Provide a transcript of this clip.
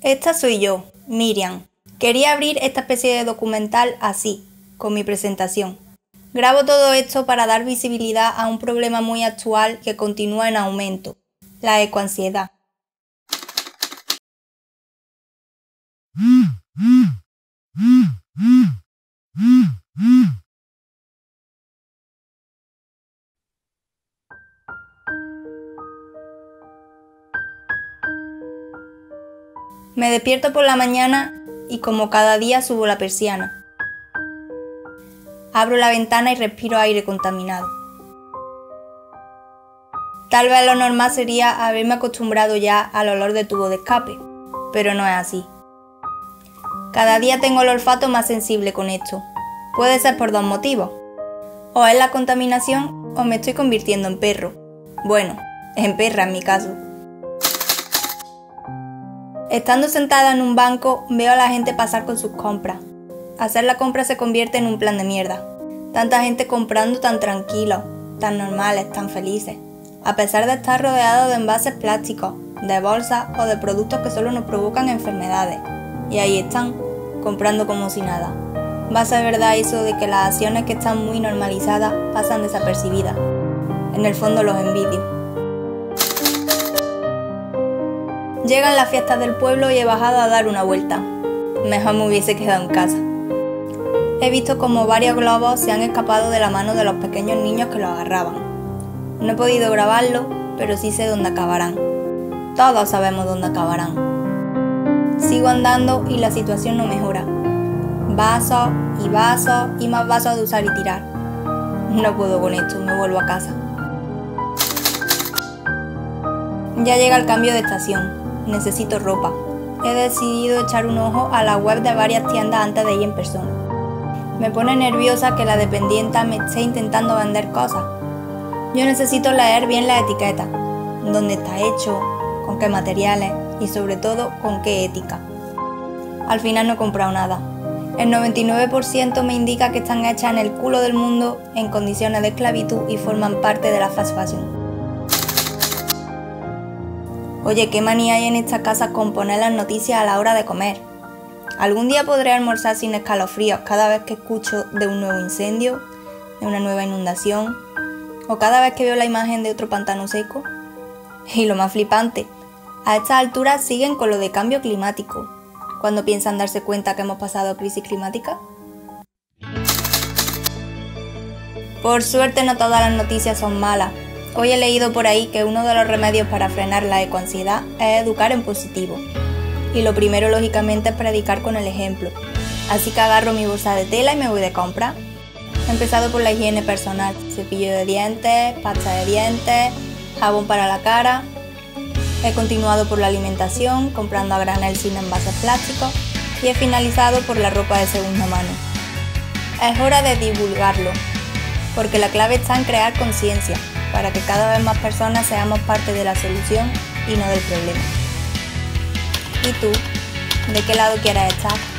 Esta soy yo, Miriam. Quería abrir esta especie de documental así, con mi presentación. Grabo todo esto para dar visibilidad a un problema muy actual que continúa en aumento, la ecoansiedad. Me despierto por la mañana y como cada día subo la persiana. Abro la ventana y respiro aire contaminado. Tal vez lo normal sería haberme acostumbrado ya al olor de tubo de escape, pero no es así. Cada día tengo el olfato más sensible con esto. Puede ser por dos motivos. O es la contaminación o me estoy convirtiendo en perro. Bueno, en perra en mi caso. Estando sentada en un banco, veo a la gente pasar con sus compras. Hacer la compra se convierte en un plan de mierda. Tanta gente comprando tan tranquilos, tan normales, tan felices. A pesar de estar rodeados de envases plásticos, de bolsas o de productos que solo nos provocan enfermedades. Y ahí están, comprando como si nada. Va a ser verdad eso de que las acciones que están muy normalizadas pasan desapercibidas. En el fondo los envidio. Llegan las fiestas del pueblo y he bajado a dar una vuelta. Mejor me hubiese quedado en casa. He visto como varios globos se han escapado de la mano de los pequeños niños que los agarraban. No he podido grabarlo, pero sí sé dónde acabarán. Todos sabemos dónde acabarán. Sigo andando y la situación no mejora. Vasos y más vasos de usar y tirar. No puedo con esto, me vuelvo a casa. Ya llega el cambio de estación. Necesito ropa. He decidido echar un ojo a la web de varias tiendas antes de ir en persona. Me pone nerviosa que la dependienta me esté intentando vender cosas. Yo necesito leer bien las etiquetas, dónde está hecho, con qué materiales y sobre todo con qué ética. Al final no he comprado nada. El 99% me indica que están hechas en el culo del mundo, en condiciones de esclavitud y forman parte de la fast fashion. Oye, qué manía hay en estas casas con poner las noticias a la hora de comer. ¿Algún día podré almorzar sin escalofríos cada vez que escucho de un nuevo incendio, de una nueva inundación, o cada vez que veo la imagen de otro pantano seco? Y lo más flipante, a estas alturas siguen con lo de cambio climático. ¿Cuándo piensan darse cuenta que hemos pasado crisis climática? Por suerte no todas las noticias son malas. Hoy he leído por ahí que uno de los remedios para frenar la ecoansiedad es educar en positivo. Y lo primero, lógicamente, es predicar con el ejemplo. Así que agarro mi bolsa de tela y me voy de compra. He empezado por la higiene personal, cepillo de dientes, pasta de dientes, jabón para la cara. He continuado por la alimentación, comprando a granel sin envases plásticos. Y he finalizado por la ropa de segunda mano. Es hora de divulgarlo, porque la clave está en crear conciencia, para que cada vez más personas seamos parte de la solución y no del problema. ¿Y tú? ¿De qué lado quieres estar?